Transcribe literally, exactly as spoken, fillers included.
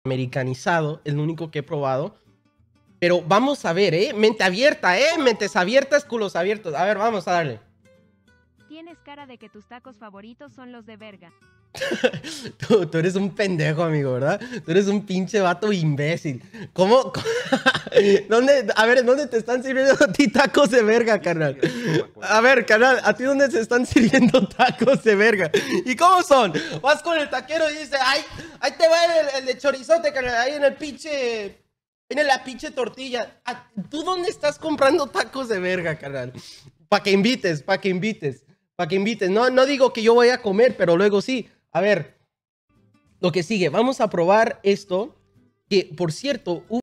americanizado, es lo único que he probado. Pero vamos a ver, ¿eh? Mente abierta, ¿eh? Mentes abiertas, culos abiertos. A ver, vamos a darle. Tienes cara de que tus tacos favoritos son los de verga. tú, tú eres un pendejo, amigo, ¿verdad? Tú eres un pinche vato imbécil. ¿Cómo? ¿Dónde? A ver, ¿dónde te están sirviendo a ti tacos de verga, carnal? A ver, carnal, ¿a ti dónde se están sirviendo tacos de verga? ¿Y cómo son? Vas con el taquero y dices, ay, ahí te va el, el de chorizote, carnal, ahí en el pinche... En la pinche tortilla. ¿Tú dónde estás comprando tacos de verga, carnal? Para que invites, para que invites. Para que invites. No, no digo que yo vaya a comer, pero luego sí. A ver, lo que sigue. Vamos a probar esto. Que, por cierto...